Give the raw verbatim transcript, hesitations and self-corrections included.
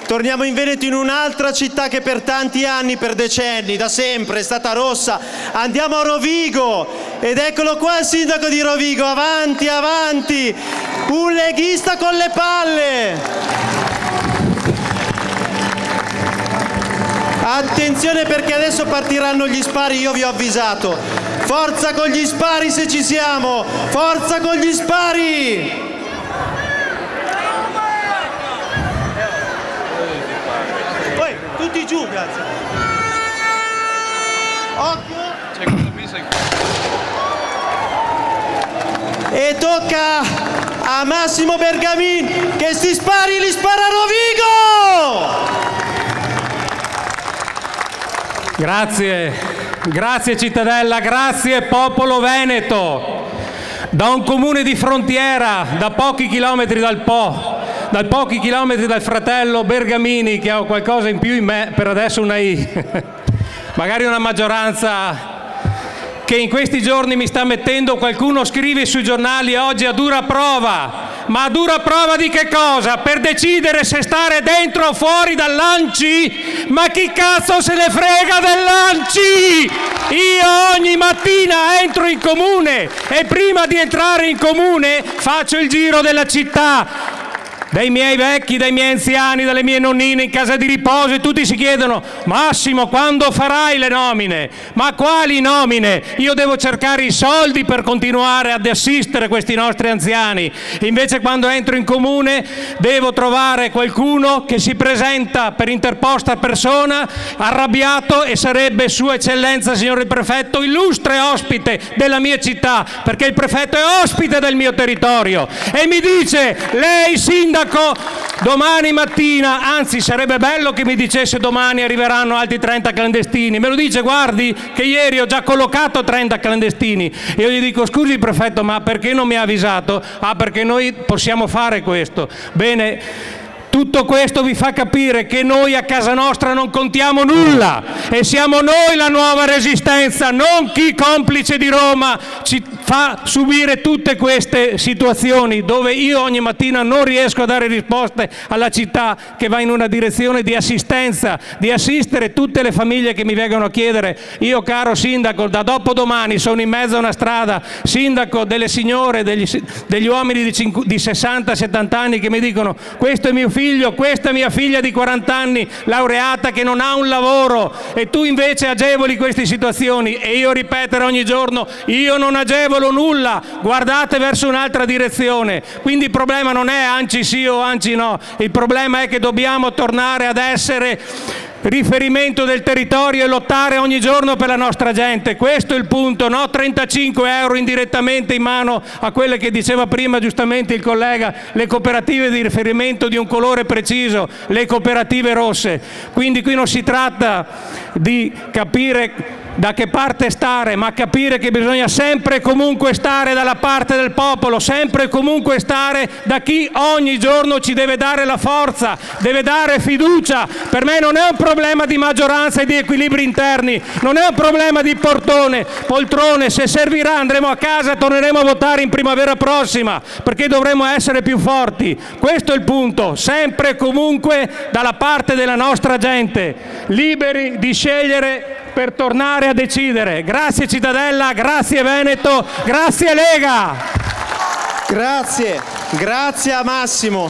torniamo in Veneto, in un'altra città che per tanti anni, per decenni, da sempre è stata rossa. Andiamo a Rovigo ed eccolo qua il sindaco di Rovigo, avanti, avanti, un leghista con le palle. Attenzione perché adesso partiranno gli spari, io vi ho avvisato. Forza con gli spari se ci siamo, forza con gli spari! Poi, tutti giù, grazie. Occhio! E tocca a Massimo Bergamin che si spari, li spara Rovigo! Grazie, grazie cittadella, grazie popolo veneto. Da un comune di frontiera, da pochi chilometri dal Po, da pochi chilometri dal fratello Bergamini, che ha qualcosa in più in me, per adesso una I, magari una maggioranza che in questi giorni mi sta mettendo, qualcuno scrive sui giornali oggi a dura prova. Ma a dura prova di che cosa? Per decidere se stare dentro o fuori dall'A N C I? Ma chi cazzo se ne frega dell'A N C I? Io ogni mattina entro in comune e prima di entrare in comune faccio il giro della città, dai miei vecchi, dai miei anziani, dalle mie nonnine in casa di riposo, e tutti si chiedono: Massimo, quando farai le nomine? Ma quali nomine? Io devo cercare i soldi per continuare ad assistere questi nostri anziani. Invece quando entro in comune devo trovare qualcuno che si presenta per interposta persona, arrabbiato, e sarebbe Sua Eccellenza, signor il Prefetto, illustre ospite della mia città, perché il Prefetto è ospite del mio territorio, e mi dice: lei sindaco, domani mattina, anzi sarebbe bello che mi dicesse domani arriveranno altri trenta clandestini, me lo dice: guardi che ieri ho già collocato trenta clandestini. E io gli dico: scusi prefetto, ma perché non mi ha avvisato? Ah, perché noi possiamo fare questo. Bene, tutto questo vi fa capire che noi a casa nostra non contiamo nulla e siamo noi la nuova resistenza, non chi complice di Roma ci fa subire tutte queste situazioni dove io ogni mattina non riesco a dare risposte alla città che va in una direzione di assistenza, di assistere tutte le famiglie che mi vengono a chiedere: io caro sindaco, da dopodomani sono in mezzo a una strada, sindaco, delle signore, degli, degli uomini di, di sessanta settanta anni che mi dicono: questo è mio figlio, questa è mia figlia di quaranta anni, laureata, che non ha un lavoro, e tu invece agevoli queste situazioni. E io ripetere ogni giorno: io non agevolo nulla, guardate verso un'altra direzione. Quindi il problema non è A N C I sì o A N C I no, il problema è che dobbiamo tornare ad essere riferimento del territorio e lottare ogni giorno per la nostra gente. Questo è il punto, no trentacinque euro indirettamente in mano a quelle che diceva prima giustamente il collega, le cooperative di riferimento di un colore preciso, le cooperative rosse. Quindi qui non si tratta di capire da che parte stare, ma capire che bisogna sempre e comunque stare dalla parte del popolo, sempre e comunque stare da chi ogni giorno ci deve dare la forza, deve dare fiducia. Per me non è un problema di maggioranza e di equilibri interni, non è un problema di portone, poltrone. Se servirà andremo a casa e torneremo a votare in primavera prossima, perché dovremo essere più forti. Questo è il punto, sempre e comunque dalla parte della nostra gente, liberi di scegliere per tornare a decidere. Grazie cittadella, grazie Veneto, grazie Lega. Grazie, grazie a Massimo.